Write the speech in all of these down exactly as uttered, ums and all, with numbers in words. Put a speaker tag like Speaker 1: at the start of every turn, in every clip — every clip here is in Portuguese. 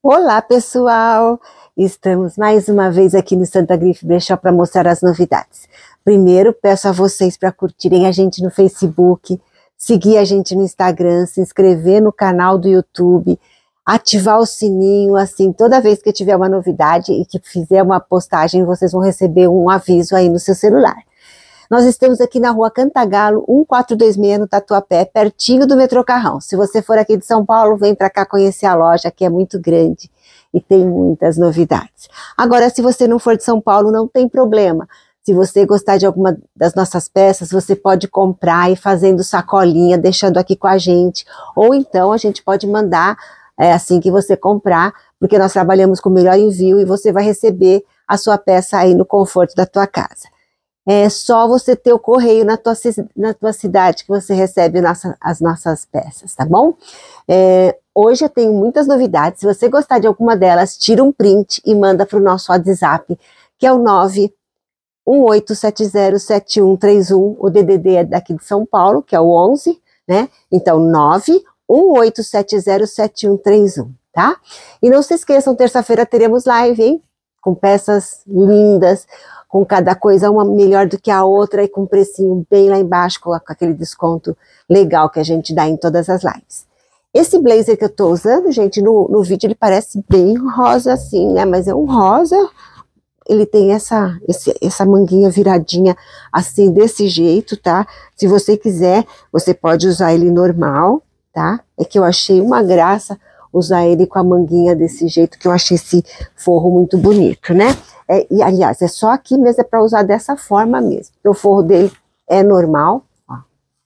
Speaker 1: Olá, pessoal! Estamos mais uma vez aqui no Santa Grife Brechó para mostrar as novidades. Primeiro, peço a vocês para curtirem a gente no Facebook, seguir a gente no Instagram, se inscrever no canal do YouTube, ativar o sininho, assim, toda vez que tiver uma novidade e que fizer uma postagem, vocês vão receber um aviso aí no seu celular. Nós estamos aqui na rua Cantagalo, um quatro dois seis, no Tatuapé, pertinho do metrô Carrão. Se você for aqui de São Paulo, vem para cá conhecer a loja, que é muito grande e tem muitas novidades. Agora, se você não for de São Paulo, não tem problema. Se você gostar de alguma das nossas peças, você pode comprar e fazendo sacolinha, deixando aqui com a gente. Ou então a gente pode mandar é, assim que você comprar, porque nós trabalhamos com o melhor envio e você vai receber a sua peça aí no conforto da tua casa. É só você ter o correio na tua, na tua cidade que você recebe nossa, as nossas peças, tá bom? É, hoje eu tenho muitas novidades. Se você gostar de alguma delas, tira um print e manda para o nosso WhatsApp, que é o nove um oito sete zero sete um três um. O D D D é daqui de São Paulo, que é o onze, né? Então, nove um oito sete zero sete um três um, tá? E não se esqueçam, terça-feira teremos live, hein? Com peças lindas, com cada coisa uma melhor do que a outra e com um precinho bem lá embaixo, com aquele desconto legal que a gente dá em todas as lives. Esse blazer que eu tô usando, gente, no, no vídeo ele parece bem rosa assim, né? Mas é um rosa, ele tem essa, esse, essa manguinha viradinha assim, desse jeito, tá? Se você quiser, você pode usar ele normal, tá? É que eu achei uma graça usar ele com a manguinha desse jeito, que eu achei esse forro muito bonito, né? É, e aliás, é só aqui mesmo, é para usar dessa forma mesmo. O forro dele é normal, ó.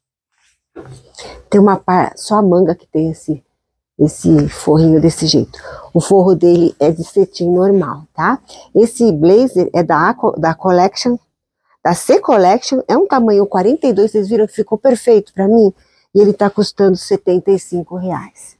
Speaker 1: Tem uma parte, só a manga que tem esse, esse forrinho desse jeito. O forro dele é de cetim normal, tá? Esse blazer é da, da Collection, da C Collection, é um tamanho quarenta e dois, vocês viram que ficou perfeito para mim? E ele tá custando setenta e cinco reais.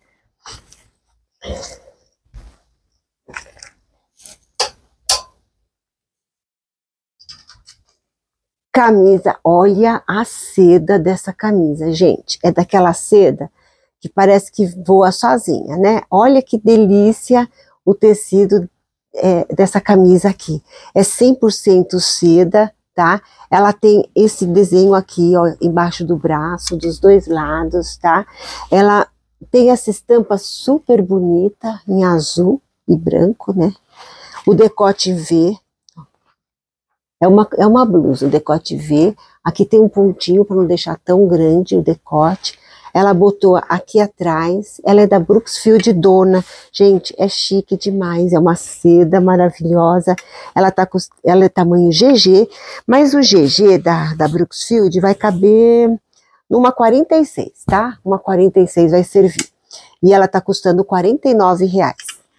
Speaker 1: Camisa, olha a seda dessa camisa, gente. É daquela seda que parece que voa sozinha, né? Olha que delícia o tecido é, dessa camisa aqui. É cem por cento seda, tá? Ela tem esse desenho aqui, ó, embaixo do braço, dos dois lados, tá? Ela tem essa estampa super bonita, em azul e branco, né? O decote V. É uma, é uma blusa, o decote V, aqui tem um pontinho para não deixar tão grande o decote. Ela botou aqui atrás, ela é da Brooksfield Dona. Gente, é chique demais, é uma seda maravilhosa. Ela, tá, ela é tamanho G G, mas o G G da, da Brooksfield vai caber numa quarenta e seis, tá? Uma quarenta e seis vai servir. E ela tá custando quarenta e nove reais.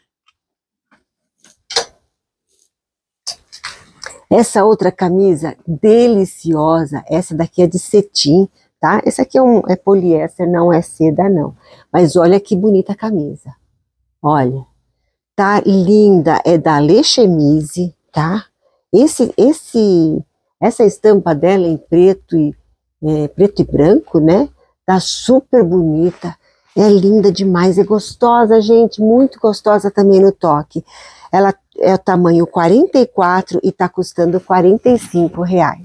Speaker 1: Essa outra camisa deliciosa, essa daqui é de cetim, tá? Essa aqui é, um, é poliéster, não é seda não. Mas olha que bonita a camisa. Olha, tá linda, é da Le Chemise, tá? Esse, esse, essa estampa dela em preto e, é, preto e branco, né? Tá super bonita, é linda demais, é gostosa, gente, muito gostosa também no toque. Ela é o tamanho quarenta e quatro e tá custando quarenta e cinco reais.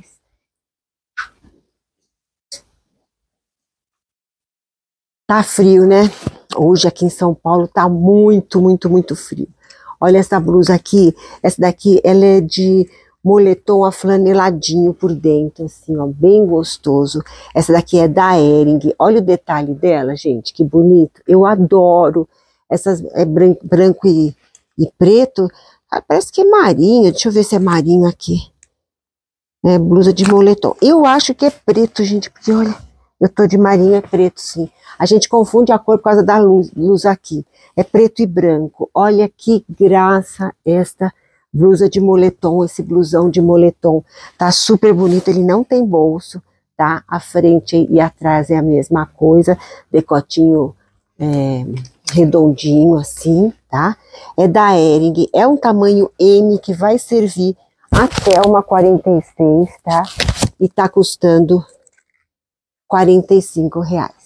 Speaker 1: Tá frio, né? Hoje aqui em São Paulo tá muito, muito, muito frio. Olha essa blusa aqui, essa daqui, ela é de moletom aflaneladinho por dentro, assim, ó, bem gostoso. Essa daqui é da Hering. Olha o detalhe dela, gente, que bonito. Eu adoro essas, é branco, branco e, e preto. Ah, parece que é marinho, deixa eu ver se é marinho aqui. É blusa de moletom. Eu acho que é preto, gente, porque olha, eu tô de marinho, é preto, sim. A gente confunde a cor por causa da luz, luz aqui. É preto e branco. Olha que graça esta blusa de moletom, esse blusão de moletom. Tá super bonito, ele não tem bolso, tá? A frente e atrás é a mesma coisa, decotinho é, redondinho assim, tá? É da Hering, é um tamanho M que vai servir até uma quarenta e seis, tá? E tá custando quarenta e cinco reais.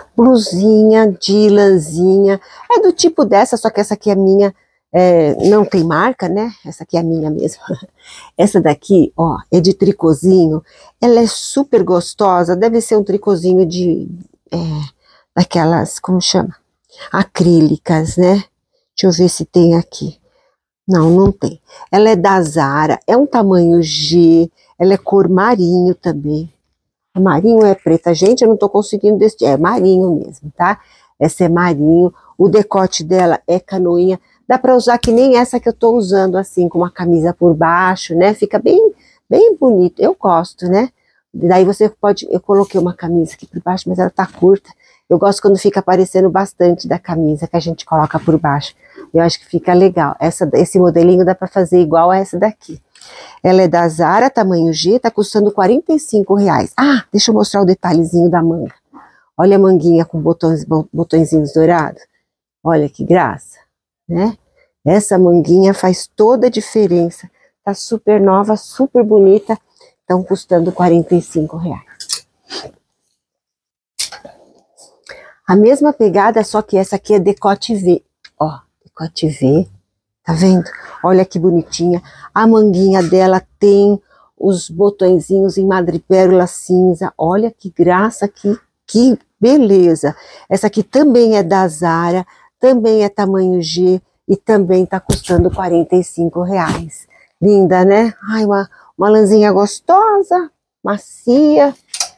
Speaker 1: Blusinha de lãzinha. É do tipo dessa, só que essa aqui é minha. É, não tem marca, né? Essa aqui é a minha mesmo. Essa daqui, ó, é de tricôzinho. Ela é super gostosa. Deve ser um tricôzinho de... É, daquelas, como chama? Acrílicas, né? Deixa eu ver se tem aqui. Não, não tem. Ela é da Zara. É um tamanho G. Ela é cor marinho também. Marinho é preta. Gente, eu não tô conseguindo decidir. É marinho mesmo, tá? Essa é marinho. O decote dela é canoinha. Dá para usar que nem essa que eu tô usando, assim, com uma camisa por baixo, né? Fica bem, bem bonito. Eu gosto, né? Daí você pode... Eu coloquei uma camisa aqui por baixo, mas ela tá curta. Eu gosto quando fica aparecendo bastante da camisa que a gente coloca por baixo. Eu acho que fica legal. Essa, esse modelinho dá para fazer igual a essa daqui. Ela é da Zara, tamanho G, tá custando quarenta e cinco reais. Ah, deixa eu mostrar o detalhezinho da manga. Olha a manguinha com botões, botõezinhos dourados. Olha que graça, né? Essa manguinha faz toda a diferença. Tá super nova, super bonita. Estão custando quarenta e cinco reais. A mesma pegada, só que essa aqui é decote V. Ó, decote V. Tá vendo? Olha que bonitinha. A manguinha dela tem os botõezinhos em madrepérola cinza. Olha que graça, que, que beleza. Essa aqui também é da Zara, também é tamanho G e também tá custando quarenta e cinco reais. Linda, né? Ai, uma, uma lãzinha gostosa, macia.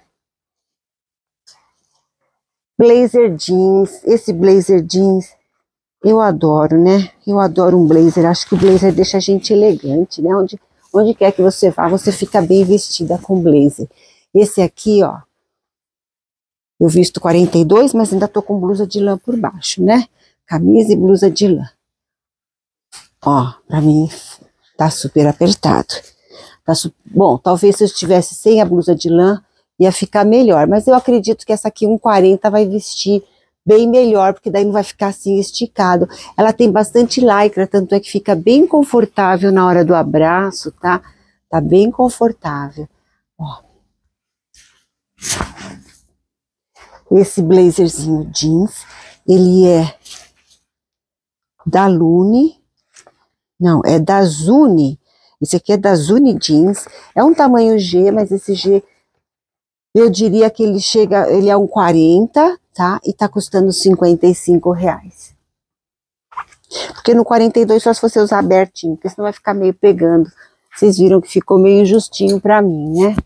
Speaker 1: Blazer jeans. Esse blazer jeans eu adoro, né? Eu adoro um blazer. Acho que o blazer deixa a gente elegante, né? Onde, onde quer que você vá, você fica bem vestida com blazer. Esse aqui, ó, eu visto quarenta e dois, mas ainda tô com blusa de lã por baixo, né? Camisa e blusa de lã. Ó, pra mim tá super apertado. Tá su... Bom, talvez se eu estivesse sem a blusa de lã, ia ficar melhor. Mas eu acredito que essa aqui, um quarenta, vai vestir bem melhor, porque daí não vai ficar assim esticado. Ela tem bastante lycra, tanto é que fica bem confortável na hora do abraço, tá? Tá bem confortável. Ó. Esse blazerzinho jeans, ele é da Lune, não, é da Zuni. Esse aqui é da Zuni Jeans, é um tamanho G, mas esse G, eu diria que ele chega, ele é um quarenta, tá? E tá custando cinquenta e cinco reais. Porque no quarenta e dois só se você usar abertinho, porque senão vai ficar meio pegando. Vocês viram que ficou meio justinho pra mim, né?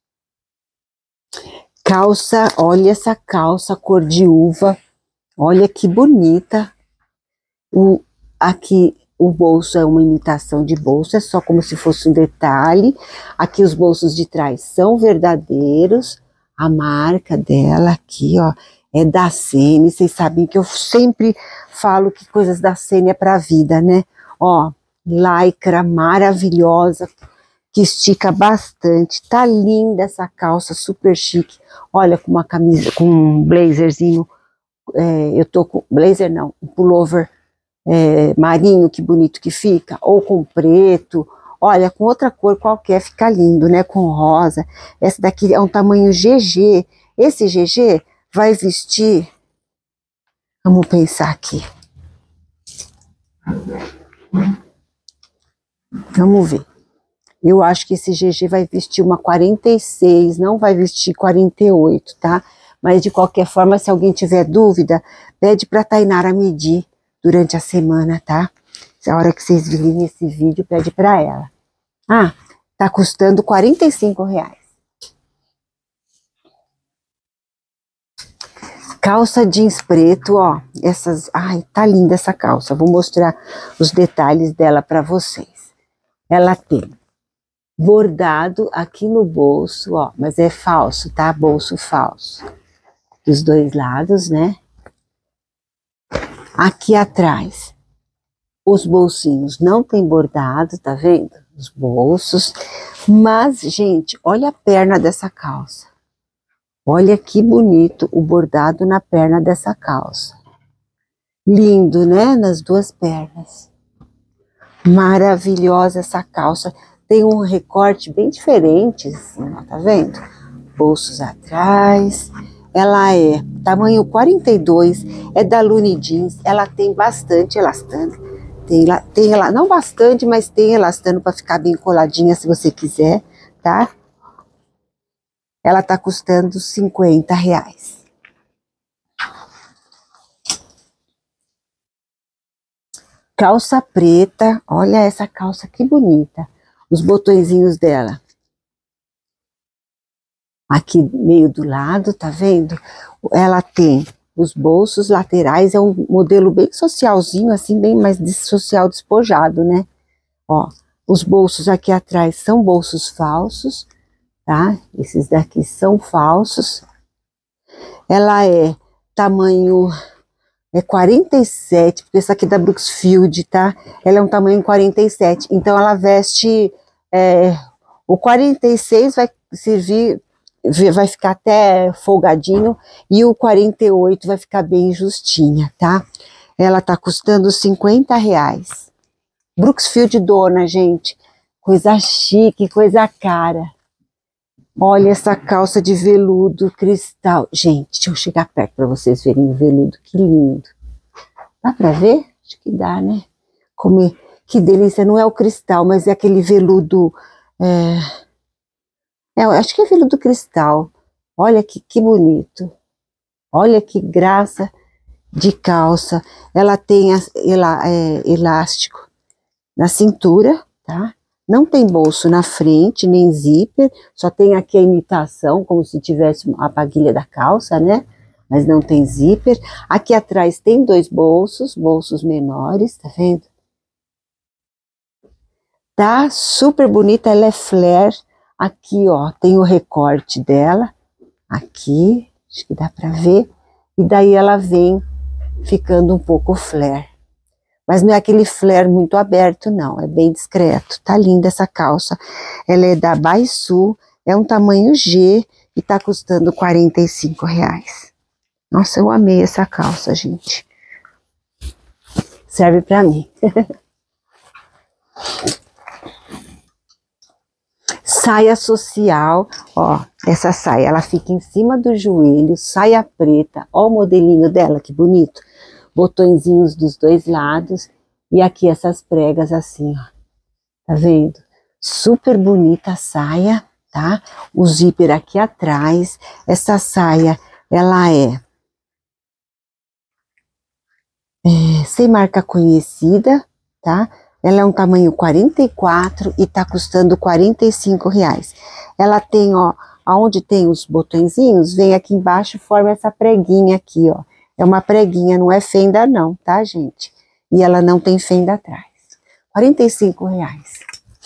Speaker 1: Calça, olha essa calça cor de uva. Olha que bonita. O, aqui o bolso é uma imitação de bolso, é só como se fosse um detalhe. Aqui os bolsos de trás são verdadeiros. A marca dela aqui, ó, é da Sene. Vocês sabem que eu sempre falo que coisas da Sene é pra vida, né? Ó, lycra maravilhosa, que estica bastante. Tá linda essa calça, super chique. Olha, com uma camisa, com um blazerzinho. É, eu tô com blazer, não, um pullover é, marinho, que bonito que fica. Ou com preto. Olha, com outra cor qualquer fica lindo, né? Com rosa. Essa daqui é um tamanho G G. Esse G G vai vestir... Vamos pensar aqui. Vamos ver. Eu acho que esse G G vai vestir uma quarenta e seis, não vai vestir quarenta e oito, tá? Mas de qualquer forma, se alguém tiver dúvida, pede pra Tainara medir durante a semana, tá? Se a hora que vocês virem esse vídeo, pede pra ela. Ah, tá custando quarenta e cinco reais. Calça jeans preto, ó. Essas, ai, tá linda essa calça. Vou mostrar os detalhes dela pra vocês. Ela tem bordado aqui no bolso, ó, mas é falso, tá? Bolso falso. Dos dois lados, né? Aqui atrás, os bolsinhos não tem bordado, tá vendo? Os bolsos. Mas, gente, olha a perna dessa calça. Olha que bonito o bordado na perna dessa calça. Lindo, né? Nas duas pernas. Maravilhosa essa calça. Tem um recorte bem diferente, assim, ó, tá vendo? Bolsos atrás. Ela é tamanho quarenta e dois, é da Looney Jeans, ela tem bastante elastano, tem, tem não bastante, mas tem elastano para ficar bem coladinha se você quiser, tá? Ela tá custando cinquenta reais. Calça preta, olha essa calça que bonita, os botõezinhos dela. Aqui meio do lado, tá vendo? Ela tem os bolsos laterais, é um modelo bem socialzinho, assim, bem mais de social despojado, né? Ó, os bolsos aqui atrás são bolsos falsos, tá? Esses daqui são falsos. Ela é tamanho... É quarenta e sete, porque essa aqui é da Brooksfield, tá? Ela é um tamanho quarenta e sete, então ela veste... É, o quarenta e seis vai servir, vai ficar até folgadinho, e o quarenta e oito vai ficar bem justinha, tá? Ela tá custando cinquenta reais. Brooksfield dona, gente. Coisa chique, coisa cara. Olha essa calça de veludo cristal. Gente, deixa eu chegar perto para vocês verem o veludo, que lindo. Dá para ver? Acho que dá, né? Como, que delícia, não é o cristal, mas é aquele veludo... É, é, acho que é veludo cristal. Olha que, que bonito. Olha que graça de calça. Ela tem ela, é, elástico na cintura, tá? Não tem bolso na frente, nem zíper, só tem aqui a imitação, como se tivesse a baguilha da calça, né? Mas não tem zíper. Aqui atrás tem dois bolsos, bolsos menores, tá vendo? Tá super bonita, ela é flare. Aqui, ó, tem o recorte dela, aqui, acho que dá pra ver. E daí ela vem ficando um pouco flare. Mas não é aquele flare muito aberto, não. É bem discreto. Tá linda essa calça. Ela é da Baisu. É um tamanho G. E tá custando quarenta e cinco reais. Nossa, eu amei essa calça, gente. Serve pra mim. Saia social. Ó, essa saia, ela fica em cima do joelho. Saia preta. Ó o modelinho dela, que bonito. Botõezinhos dos dois lados, e aqui essas pregas assim, ó, tá vendo? Super bonita a saia, tá? O zíper aqui atrás, essa saia, ela é, é sem marca conhecida, tá? Ela é um tamanho quarenta e quatro e tá custando quarenta e cinco reais. Ela tem, ó, aonde tem os botõezinhos, vem aqui embaixo, forma essa preguinha aqui, ó. É uma preguinha, não é fenda não, tá, gente? E ela não tem fenda atrás. quarenta e cinco reais.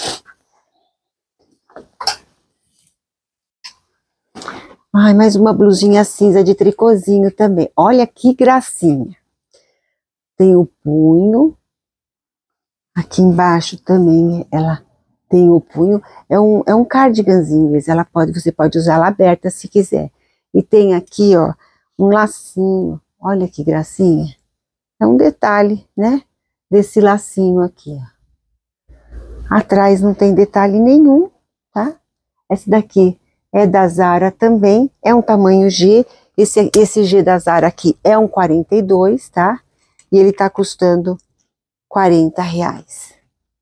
Speaker 1: Ai, mais uma blusinha cinza de tricôzinho também. Olha que gracinha. Tem o punho. Aqui embaixo também ela tem o punho. É um, é um cardiganzinho, ela pode, você pode usar ela aberta se quiser. E tem aqui, ó, um lacinho. Olha que gracinha. É um detalhe, né? Desse lacinho aqui, ó. Atrás não tem detalhe nenhum, tá? Esse daqui é da Zara também. É um tamanho G. Esse, esse G da Zara aqui é um quarenta e dois, tá? E ele tá custando quarenta reais.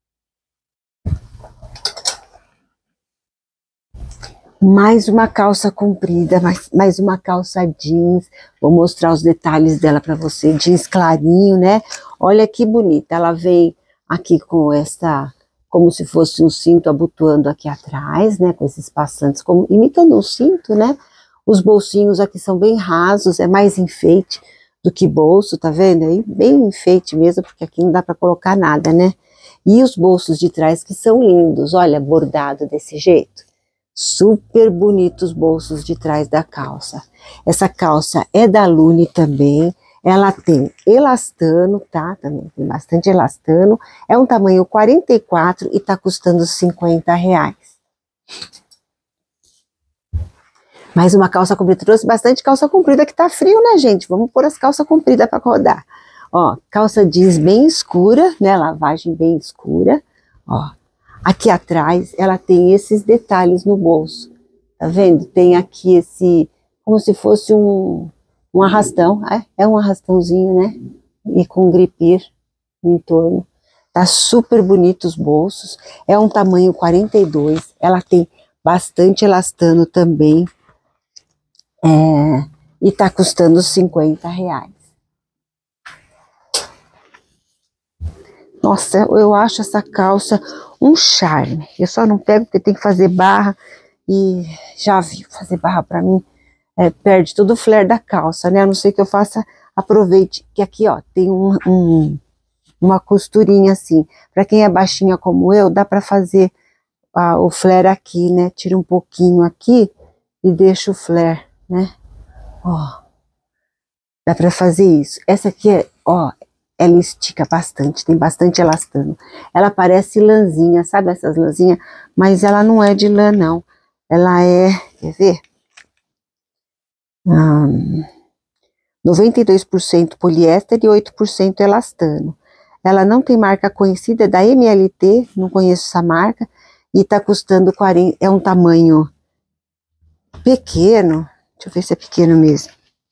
Speaker 1: Mais uma calça comprida, mais, mais uma calça jeans. Vou mostrar os detalhes dela para você. Jeans clarinho, né? Olha que bonita. Ela vem aqui com essa, como se fosse um cinto abotoando aqui atrás, né? Com esses passantes, como, imitando um cinto, né? Os bolsinhos aqui são bem rasos, é mais enfeite do que bolso, tá vendo? É bem enfeite mesmo, porque aqui não dá para colocar nada, né? E os bolsos de trás que são lindos, olha, bordado desse jeito. Super bonitos bolsos de trás da calça. Essa calça é da Looney também. Ela tem elastano, tá? Também tem bastante elastano. É um tamanho quarenta e quatro e tá custando cinquenta reais. Mais uma calça comprida. Trouxe bastante calça comprida que tá frio, né, gente? Vamos pôr as calças compridas para rodar. Ó, calça jeans bem escura, né? Lavagem bem escura. Ó. Aqui atrás, ela tem esses detalhes no bolso, tá vendo? Tem aqui esse, como se fosse um, um arrastão, é, é um arrastãozinho, né? E com gripir em torno. Tá super bonito os bolsos. É um tamanho quarenta e dois. Ela tem bastante elastano também. É, e tá custando cinquenta reais. Nossa, eu acho essa calça um charme. Eu só não pego porque tem que fazer barra. E já viu, fazer barra pra mim é, perde todo o flare da calça, né? A não ser que eu faça, aproveite que aqui, ó, tem um, um, uma costurinha assim. Pra quem é baixinha como eu, dá pra fazer ah, o flare aqui, né? Tira um pouquinho aqui e deixa o flare, né? Ó, dá pra fazer isso. Essa aqui é, ó, ela estica bastante, tem bastante elastano. Ela parece lãzinha, sabe essas lãzinhas? Mas ela não é de lã, não. Ela é, quer ver? Hum, noventa e dois por cento poliéster e oito por cento elastano. Ela não tem marca conhecida, é da M L T, não conheço essa marca, e tá custando quarenta, é um tamanho pequeno, deixa eu ver se é pequeno mesmo.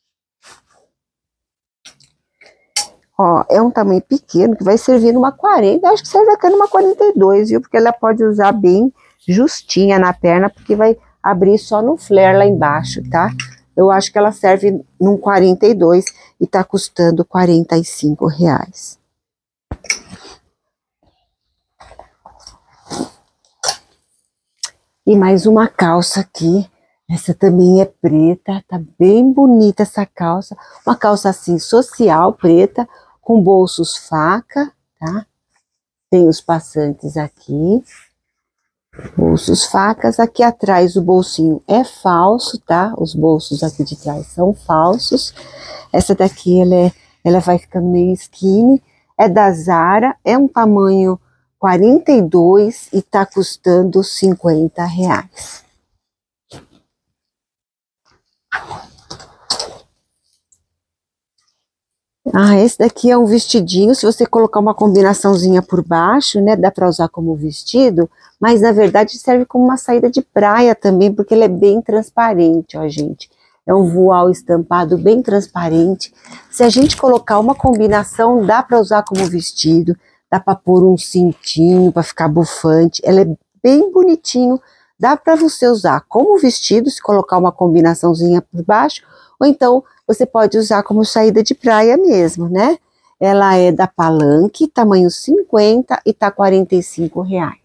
Speaker 1: Ó, é um tamanho pequeno que vai servir numa quarenta, acho que serve até numa quarenta e dois, viu? Porque ela pode usar bem justinha na perna, porque vai abrir só no flare lá embaixo, tá? Eu acho que ela serve num quarenta e dois e tá custando quarenta e cinco reais. E mais uma calça aqui, essa também é preta, tá bem bonita essa calça. Uma calça assim, social, preta, com bolsos faca, tá? Tem os passantes aqui. Bolsos facas, aqui atrás o bolsinho é falso, tá? Os bolsos aqui de trás são falsos. Essa daqui, ela, é, ela vai ficando meio skinny, é da Zara, é um tamanho quarenta e dois e tá custando cinquenta reais. Ah, esse daqui é um vestidinho, se você colocar uma combinaçãozinha por baixo, né, dá para usar como vestido, mas na verdade serve como uma saída de praia também, porque ele é bem transparente, ó, gente. É um voal estampado bem transparente. Se a gente colocar uma combinação, dá para usar como vestido, dá para pôr um cintinho para ficar bufante. Ela é bem bonitinho, dá para você usar como vestido, se colocar uma combinaçãozinha por baixo, ou então você pode usar como saída de praia mesmo, né? Ela é da Palanque, tamanho cinquenta e tá quarenta e cinco reais.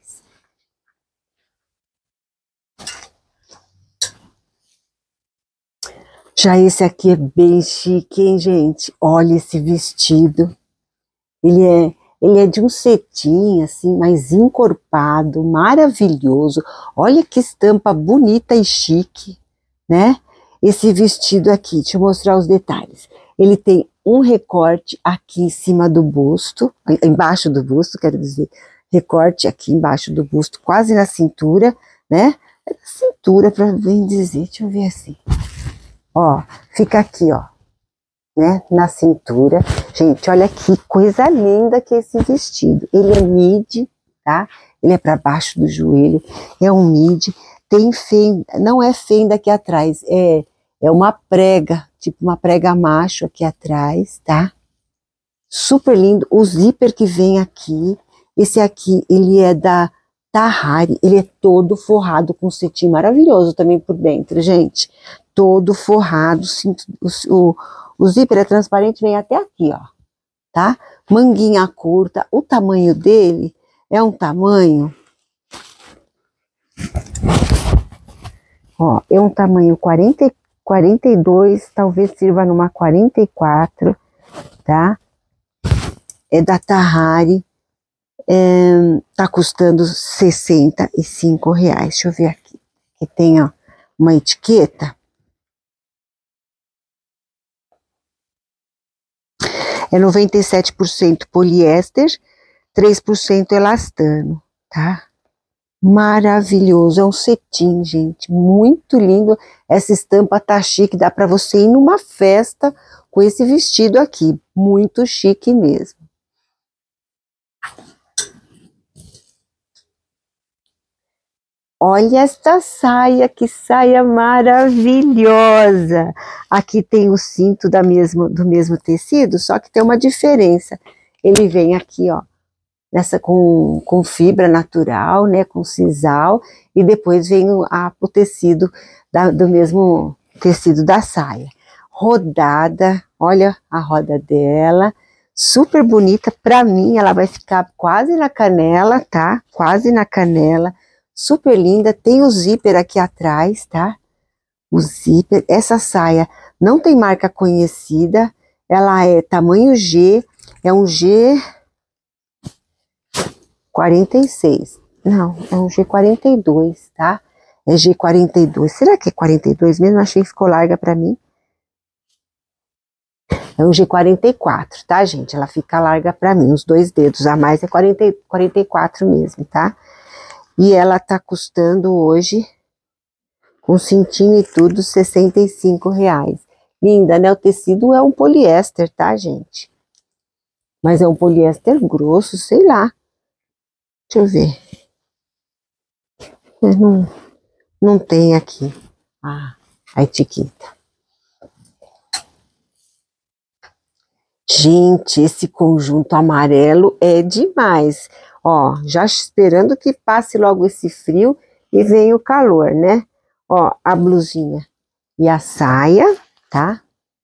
Speaker 1: Já esse aqui é bem chique, hein, gente? Olha esse vestido. Ele é, ele é de um cetim, assim, mais encorpado, maravilhoso. Olha que estampa bonita e chique, né? Esse vestido aqui, deixa eu mostrar os detalhes. Ele tem um recorte aqui em cima do busto, embaixo do busto, quero dizer, recorte aqui embaixo do busto, quase na cintura, né? É da cintura, para bem dizer, deixa eu ver assim. Ó, fica aqui, ó, né, na cintura. Gente, olha que coisa linda que é esse vestido. Ele é midi, tá? Ele é para baixo do joelho, é um midi. Tem fenda, não é fenda aqui atrás, é, é uma prega, tipo uma prega macho aqui atrás, tá? Super lindo. O zíper que vem aqui, esse aqui, ele é da Tahari, ele é todo forrado com cetim maravilhoso também por dentro, gente. Todo forrado, o, o, o zíper é transparente, vem até aqui, ó, tá? Manguinha curta, o tamanho dele é um tamanho, ó, é um tamanho quarenta, quarenta e dois, talvez sirva numa quarenta e quatro, tá? É da Tahari, é, tá custando sessenta e cinco reais. Deixa eu ver aqui, que tem, ó, uma etiqueta. É noventa e sete por cento poliéster, três por cento elastano, tá? Maravilhoso, é um cetim, gente, muito lindo. Essa estampa tá chique, dá para você ir numa festa com esse vestido aqui, muito chique mesmo. Olha esta saia, que saia maravilhosa! Aqui tem o cinto da mesmo, do mesmo tecido, só que tem uma diferença. Ele vem aqui, ó, nessa, com, com fibra natural, né, com sisal, e depois vem o, a, o tecido da, do mesmo tecido da saia. Rodada, olha a roda dela, super bonita. Pra mim, ela vai ficar quase na canela, tá? Quase na canela. Super linda, tem o zíper aqui atrás, tá? O zíper, essa saia não tem marca conhecida, ela é tamanho G, é um G quarenta e seis, não, é um G quarenta e dois, tá? É G quarenta e dois, será que é quarenta e dois mesmo? Achei que ficou larga pra mim. É um G quarenta e quatro, tá, gente? Ela fica larga pra mim, os dois dedos a mais é quarenta, quarenta e quatro mesmo, tá? E ela tá custando hoje, com cintinho e tudo, sessenta e cinco reais. Linda, né? O tecido é um poliéster, tá, gente? Mas é um poliéster grosso, sei lá. Deixa eu ver. Não, não tem aqui a, a etiqueta. Gente, esse conjunto amarelo é demais. Ó, já esperando que passe logo esse frio e venha o calor, né? Ó, a blusinha e a saia, tá?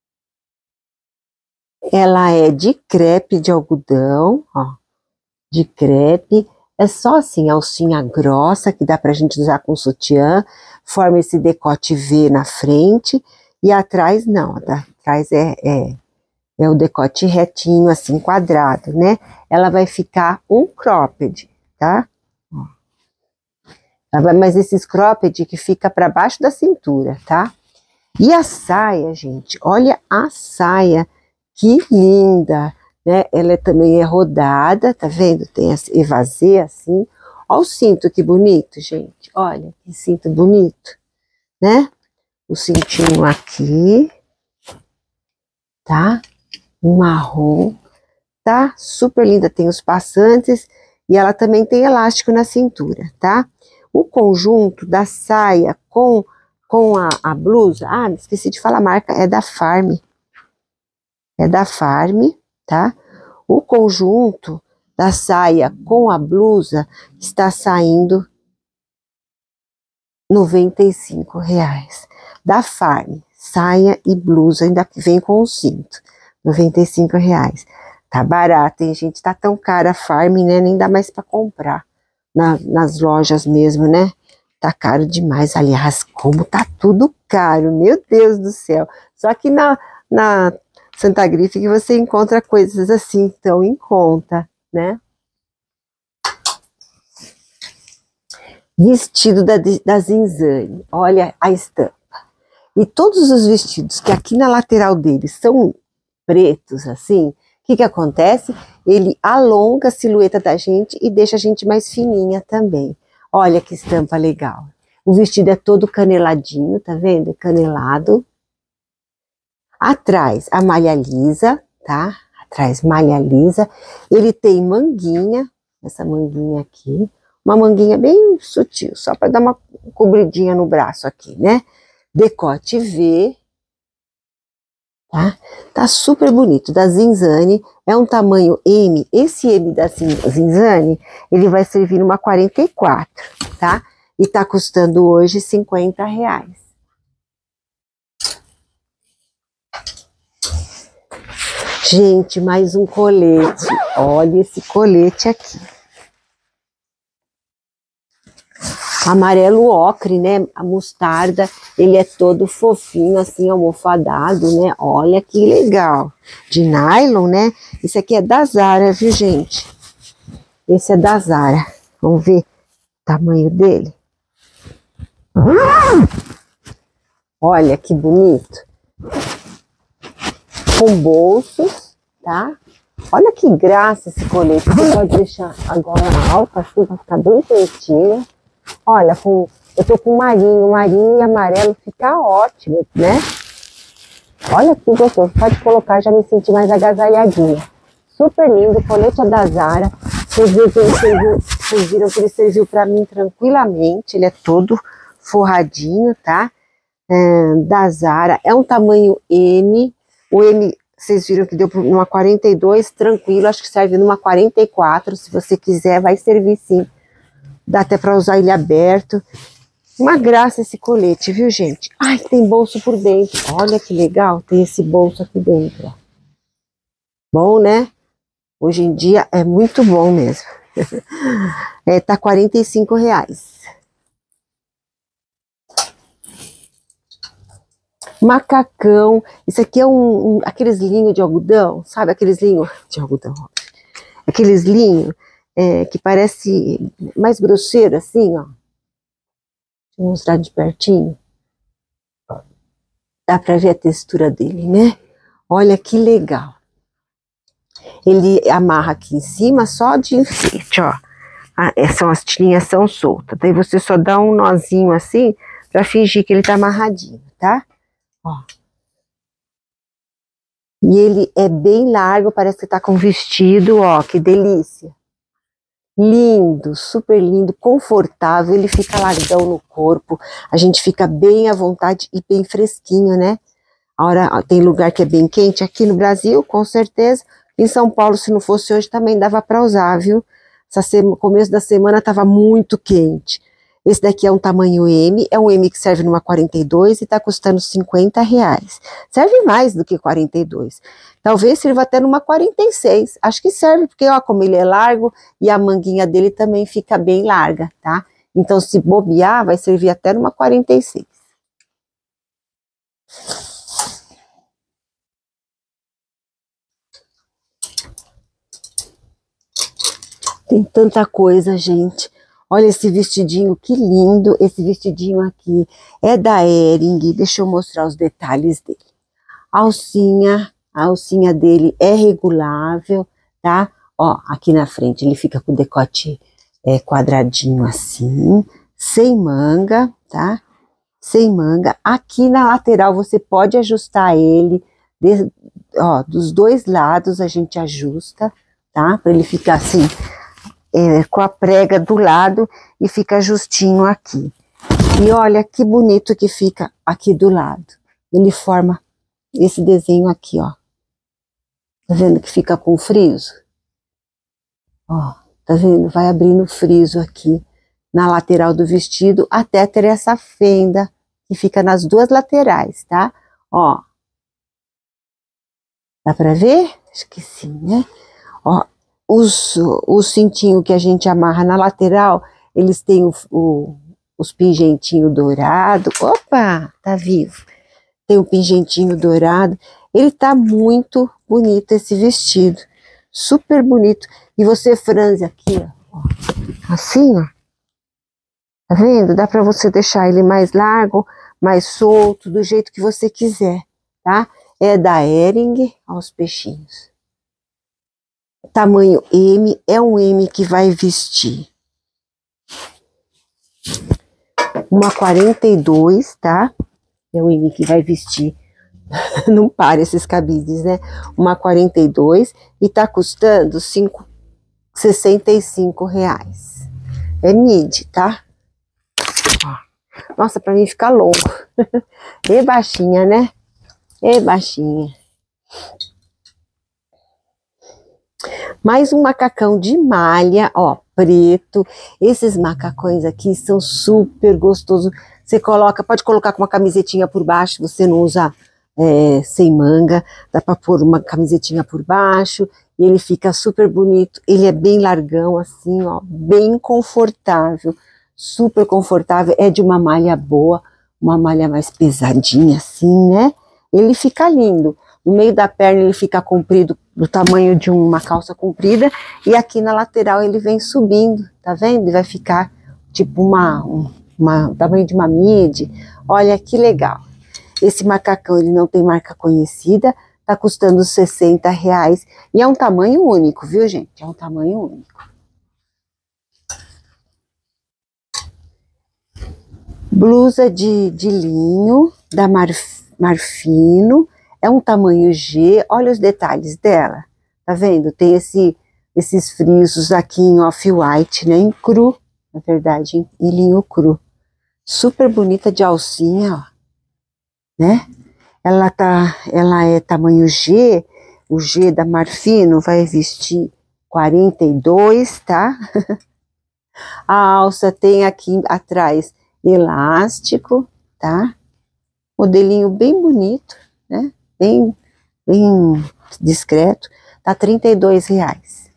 Speaker 1: Ela é de crepe de algodão, ó, de crepe. É só assim, alcinha grossa, que dá pra gente usar com sutiã. Forma esse decote V na frente. E atrás não, tá? Atrás é... é É o decote retinho, assim, quadrado, né? Ela vai ficar um cropped, tá? Ela vai, mas esses cropped que fica para baixo da cintura, tá? E a saia, gente, olha a saia, que linda, né? Ela é, também é rodada, tá vendo? Tem esse evasê, assim. Olha o cinto, que bonito, gente. Olha, que cinto bonito, né? O cintinho aqui, tá? Marrom, tá? Super linda, tem os passantes e ela também tem elástico na cintura, tá? O conjunto da saia com, com a, a blusa, ah, esqueci de falar a marca, é da Farm, é da Farm, tá? O conjunto da saia com a blusa está saindo noventa e cinco reais, da Farm, saia e blusa, ainda vem com o cinto. noventa e cinco reais. Tá barato, hein, gente? Tá tão cara a Farm, né? Nem dá mais pra comprar na, nas lojas mesmo, né? Tá caro demais. Aliás, como tá tudo caro, meu Deus do céu. Só que na, na Santa Grife que você encontra coisas assim tão em conta, né? Vestido da, da Zinzane. Olha a estampa. E todos os vestidos que aqui na lateral deles são pretos, assim, o que que acontece? Ele alonga a silhueta da gente e deixa a gente mais fininha também. Olha que estampa legal. O vestido é todo caneladinho, tá vendo? Canelado. Atrás, a malha lisa, tá? Atrás, malha lisa. Ele tem manguinha, essa manguinha aqui. Uma manguinha bem sutil, só para dar uma cobridinha no braço aqui, né? Decote V. Tá? Tá super bonito, da Zinzane, é um tamanho M, esse M da Zinzane, ele vai servir numa quarenta e quatro, tá? E tá custando hoje cinquenta reais. Gente, mais um colete, olha esse colete aqui. Amarelo ocre, né? A mostarda, ele é todo fofinho, assim, almofadado, né? Olha que legal. De nylon, né? Esse aqui é da Zara, viu, gente? Esse é da Zara. Vamos ver o tamanho dele. Olha que bonito. Com bolsos, tá? Olha que graça esse colete. Você pode deixar agora alto, assim, vai ficar bem feitinho. Olha, com, eu tô com marinho, marinho e amarelo fica ótimo, né? Olha que gostoso, pode colocar, já me senti mais agasalhadinha. Super lindo, colete é da Zara. Vocês viram que ele fez Vocês viram que ele serviu para mim tranquilamente. Ele é todo forradinho, tá? É, da Zara. É um tamanho M. O M, vocês viram que deu numa quarenta e dois, tranquilo. Acho que serve numa quarenta e quatro. Se você quiser, vai servir sim. Dá até para usar ele aberto. Uma graça esse colete, viu, gente? Ai, tem bolso por dentro. Olha que legal, tem esse bolso aqui dentro, ó. Bom, né? Hoje em dia é muito bom mesmo. É, tá quarenta e cinco reais. Macacão. Isso aqui é um, um aqueles linhos de algodão, sabe? Aqueles linhos de algodão. Aqueles linhos é, que parece mais grosseiro, assim, ó. Vou mostrar de pertinho. Dá pra ver a textura dele, né? Olha que legal. Ele amarra aqui em cima só de enfeite, ó. Ah, são as tirinhas são soltas. Daí você só dá um nozinho assim pra fingir que ele tá amarradinho, tá? Ó. E ele é bem largo, parece que tá com vestido, ó, que delícia. Lindo, super lindo, confortável, ele fica largão no corpo, a gente fica bem à vontade e bem fresquinho, né? A hora, tem lugar que é bem quente, aqui no Brasil, com certeza, em São Paulo, se não fosse hoje, também dava para usar, viu? Essa sema, começo da semana tava muito quente. Esse daqui é um tamanho M, é um M que serve numa quarenta e dois e tá custando cinquenta reais. Serve mais do que quarenta e dois. Talvez sirva até numa quarenta e seis. Acho que serve, porque ó, como ele é largo e a manguinha dele também fica bem larga, tá? Então, se bobear, vai servir até numa quarenta e seis. Tem tanta coisa, gente. Olha esse vestidinho, que lindo. Esse vestidinho aqui é da Hering. Deixa eu mostrar os detalhes dele. A alcinha, a alcinha dele é regulável, tá? Ó, aqui na frente ele fica com o decote é, quadradinho assim, sem manga, tá? Sem manga. Aqui na lateral você pode ajustar ele, de, ó, dos dois lados a gente ajusta, tá? Para ele ficar assim... É, com a prega do lado e fica justinho aqui. E olha que bonito que fica aqui do lado. Ele forma esse desenho aqui, ó. Tá vendo que fica com friso? Ó, tá vendo? Vai abrindo friso aqui na lateral do vestido até ter essa fenda que fica nas duas laterais, tá? Ó. Dá pra ver? Acho que sim, né? Ó. Os, o cintinho que a gente amarra na lateral, eles têm o, o, os pingentinhos dourados. Opa, tá vivo. Tem o pingentinho dourado. Ele tá muito bonito esse vestido. Super bonito. E você franze aqui, ó. Assim, ó. Tá vendo? Dá pra você deixar ele mais largo, mais solto, do jeito que você quiser, tá? É da Hering, ó, os peixinhos. Tamanho M, é um M que vai vestir uma quarenta e dois, tá? É um M que vai vestir, não para esses cabides, né? Uma quarenta e dois e tá custando sessenta e cinco reais. É midi, tá? Nossa, pra mim fica longo. E baixinha, né? E baixinha. Mais um macacão de malha, ó, preto. Esses macacões aqui são super gostosos. Você coloca, pode colocar com uma camisetinha por baixo, você não usa é, sem manga. Dá pra pôr uma camisetinha por baixo e ele fica super bonito. Ele é bem largão assim, ó, bem confortável. Super confortável, é de uma malha boa, uma malha mais pesadinha assim, né? Ele fica lindo. No meio da perna ele fica comprido, do tamanho de uma calça comprida, e aqui na lateral ele vem subindo, tá vendo? Ele vai ficar tipo uma, uma, o tamanho de uma midi. Olha que legal. Esse macacão ele não tem marca conhecida, tá custando sessenta reais, e é um tamanho único, viu, gente? É um tamanho único. Blusa de, de linho, da Marf, Marfino, é um tamanho G, olha os detalhes dela, tá vendo? Tem esse esses frisos aqui em off-white, né? Em cru, na verdade, em, em linho cru. Super bonita de alcinha, ó, né? Ela tá, ela é tamanho G, o G da Marfino vai vestir quarenta e dois, tá? A alça tem aqui atrás elástico, tá? Modelinho bem bonito, né? Bem, bem discreto. Tá trinta e dois reais.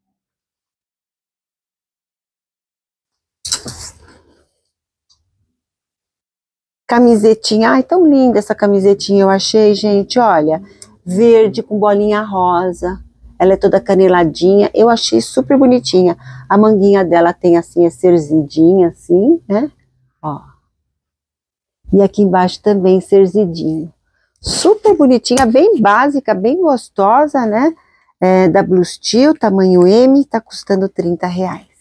Speaker 1: Camisetinha, ai, tão linda essa camisetinha, eu achei, gente, olha, verde com bolinha rosa, ela é toda caneladinha, eu achei super bonitinha. A manguinha dela tem assim, é cerzidinha, assim, né, ó. E aqui embaixo também cerzidinho. Super bonitinha, bem básica, bem gostosa, né, é, da Blue Steel, tamanho M, tá custando trinta reais.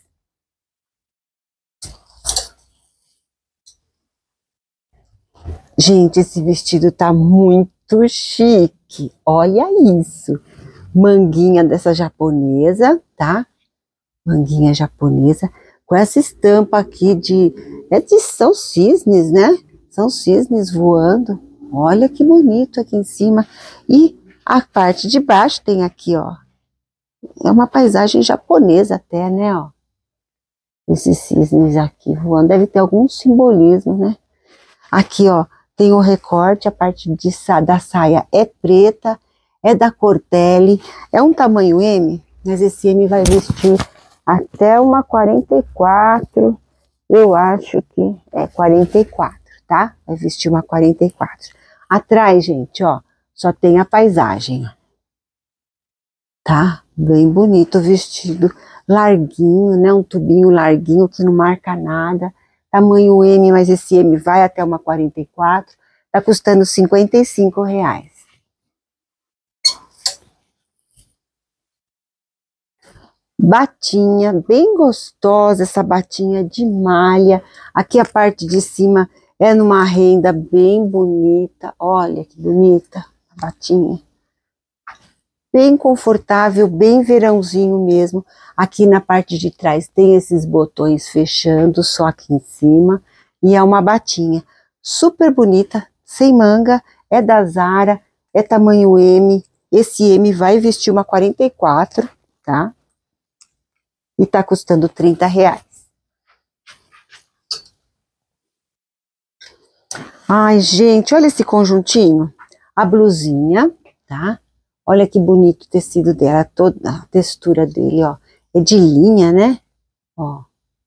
Speaker 1: Gente, esse vestido tá muito chique, olha isso. Manguinha dessa japonesa, tá? Manguinha japonesa, com essa estampa aqui de, é de, são cisnes, né? São cisnes voando, olha que bonito aqui em cima. E a parte de baixo tem aqui, ó, é uma paisagem japonesa até, né, ó. Esses cisnes aqui voando, deve ter algum simbolismo, né? Aqui, ó, tem o recorte, a parte de, da saia é preta, é da Cortelli, é um tamanho M, mas esse M vai vestir até uma quarenta e quatro, eu acho que é quarenta e quatro, tá? Vai vestir uma quarenta e quatro. Atrás, gente, ó, só tem a paisagem, ó. Tá? Bem bonito o vestido, larguinho, né? Um tubinho larguinho que não marca nada. Tamanho M, mas esse M vai até uma quarenta e quatro, tá custando cinquenta e cinco reais. Batinha, bem gostosa essa batinha de malha. Aqui a parte de cima é numa renda bem bonita, olha que bonita a batinha. Bem confortável, bem verãozinho mesmo. Aqui na parte de trás tem esses botões fechando, só aqui em cima. E é uma batinha super bonita, sem manga, é da Zara, é tamanho M. Esse M vai vestir uma quarenta e quatro, tá? E tá custando trinta reais. Ai, gente, olha esse conjuntinho. A blusinha, tá? Olha que bonito o tecido dela, toda a textura dele, ó. É de linha, né? Ó.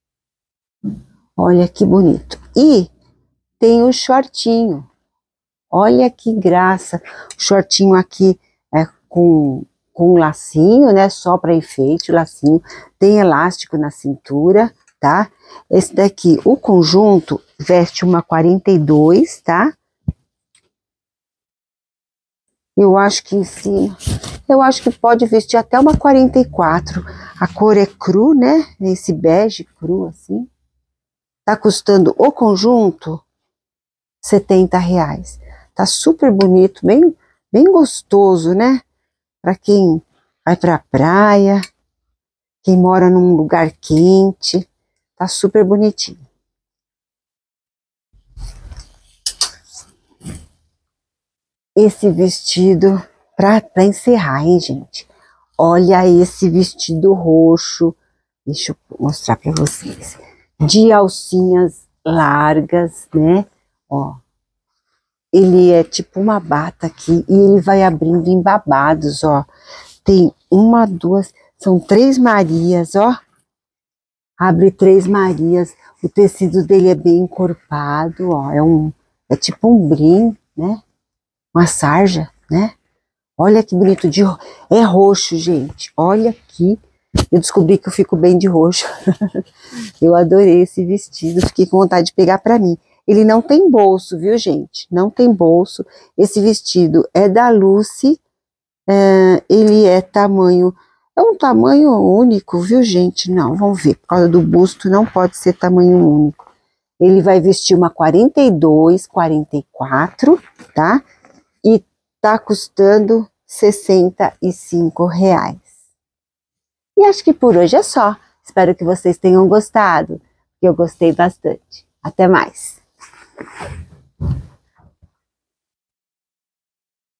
Speaker 1: Olha que bonito. E tem o shortinho. Olha que graça. O shortinho aqui é com, com um lacinho, né? Só para enfeite, o lacinho. Tem elástico na cintura, tá? Esse daqui, o conjunto, veste uma quarenta e dois, tá? Eu acho que em cima, eu acho que pode vestir até uma quarenta e quatro. A cor é cru, né? Esse bege cru, assim. Tá custando o conjunto setenta reais. Tá super bonito, bem, bem gostoso, né? Para quem vai pra praia, quem mora num lugar quente. Tá super bonitinho. Esse vestido, pra, pra encerrar, hein, gente? Olha esse vestido roxo. Deixa eu mostrar pra vocês. De alcinhas largas, né? Ó. Ele é tipo uma bata aqui e ele vai abrindo em babados, ó. Tem uma, duas, são três Marias, ó. Abre três Marias. O tecido dele é bem encorpado, ó. É um, é tipo um brim, né? Uma sarja, né? Olha que bonito, de é roxo, gente. Olha aqui. Eu descobri que eu fico bem de roxo. Eu adorei esse vestido, fiquei com vontade de pegar pra mim. Ele não tem bolso, viu, gente? Não tem bolso. Esse vestido é da Lucy. É, ele é tamanho... É um tamanho único, viu, gente? Não, vamos ver. Por causa do busto, não pode ser tamanho único. Ele vai vestir uma quarenta e dois, quarenta e quatro, tá? E tá custando sessenta e cinco reais. E acho que por hoje é só. Espero que vocês tenham gostado, que eu gostei bastante. Até mais!